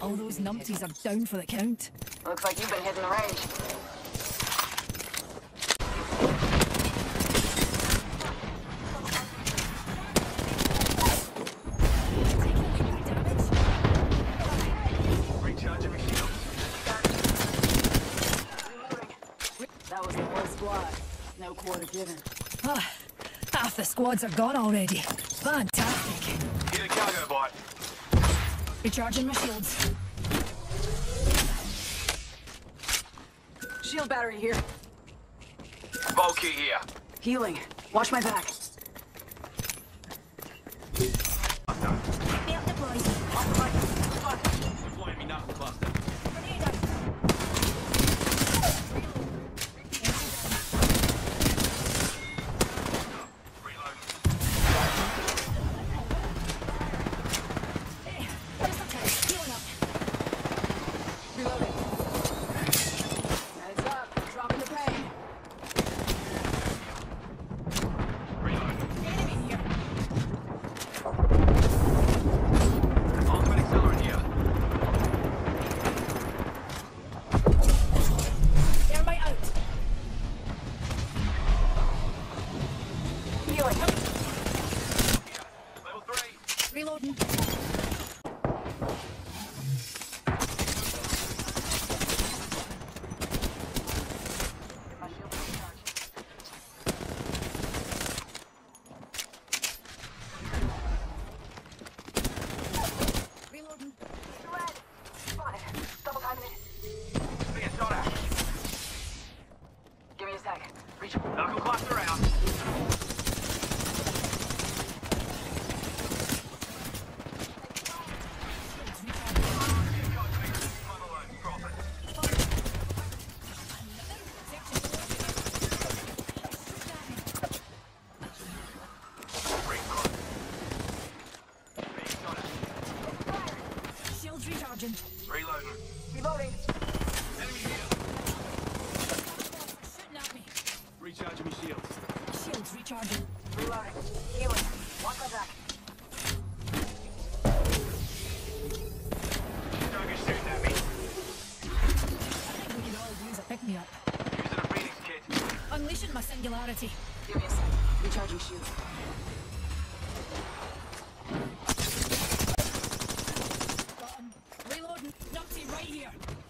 All those numpties are down for the count. Looks like you've been hitting the range. Recharging my shields. That was the whole squad. No quarter given. Ah, half the squads are gone already. Fantastic. Get a cargo bite. Recharging my shields. Shield battery here. Bulky here. Healing. Watch my back. Belt deployed. Deploying me knuckle cluster. Grenade out. Reloading. Just a touch. Healing up. Reloading. Heads up. Dropping the pain. Reloading. Enemy here. Ultimate accelerant here. Thermite out. Healing. Level 3. Reloading. My shield recharged. Reloading. Red. Spotted. Double timing it. Being shot at. Give me a sec. Reach. Knuckle cluster out. Shields recharging. Reloading. Reloading. Enemy here. Shooting at me. Recharging my shields. Shields recharging. Reloading. Healing. Watch my back. Target shooting at me. I think we could all use a pick-me-up. Using a Phoenix kit. Unleashing my singularity. Give me a sec. Recharging shield. Got him. Reloading. Numpty right here.